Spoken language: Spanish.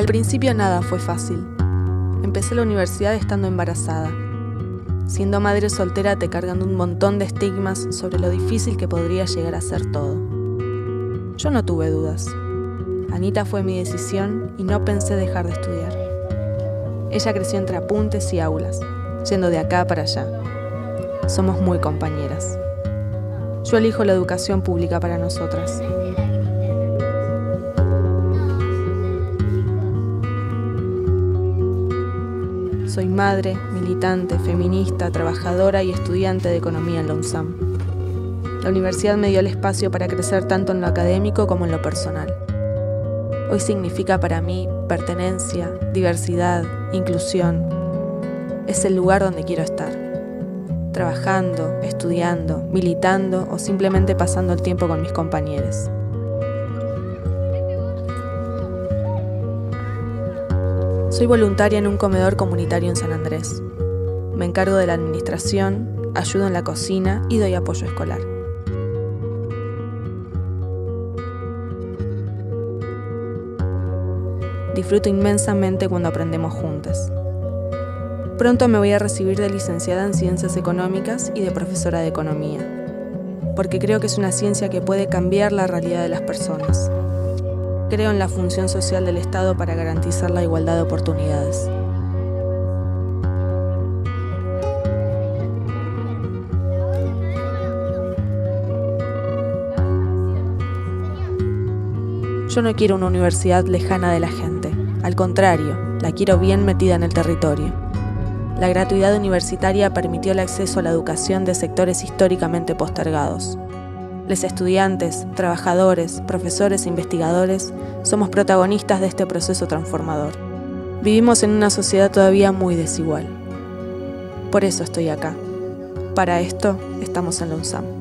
Al principio nada fue fácil. Empecé la universidad estando embarazada. Siendo madre soltera te cargan un montón de estigmas sobre lo difícil que podría llegar a ser todo. Yo no tuve dudas. Anita fue mi decisión y no pensé dejar de estudiar. Ella creció entre apuntes y aulas, yendo de acá para allá. Somos muy compañeras. Yo elijo la educación pública para nosotras. Soy madre, militante, feminista, trabajadora y estudiante de economía en la UNSAM. La universidad me dio el espacio para crecer tanto en lo académico como en lo personal. Hoy significa para mí pertenencia, diversidad, inclusión. Es el lugar donde quiero estar. Trabajando, estudiando, militando o simplemente pasando el tiempo con mis compañeros. Soy voluntaria en un comedor comunitario en San Andrés. Me encargo de la administración, ayudo en la cocina y doy apoyo escolar. Disfruto inmensamente cuando aprendemos juntas. Pronto me voy a recibir de licenciada en Ciencias Económicas y de profesora de Economía, porque creo que es una ciencia que puede cambiar la realidad de las personas. Creo en la función social del Estado para garantizar la igualdad de oportunidades. Yo no quiero una universidad lejana de la gente. Al contrario, la quiero bien metida en el territorio. La gratuidad universitaria permitió el acceso a la educación de sectores históricamente postergados. Los estudiantes, trabajadores, profesores e investigadores somos protagonistas de este proceso transformador. Vivimos en una sociedad todavía muy desigual. Por eso estoy acá. Para esto estamos en la UNSAM.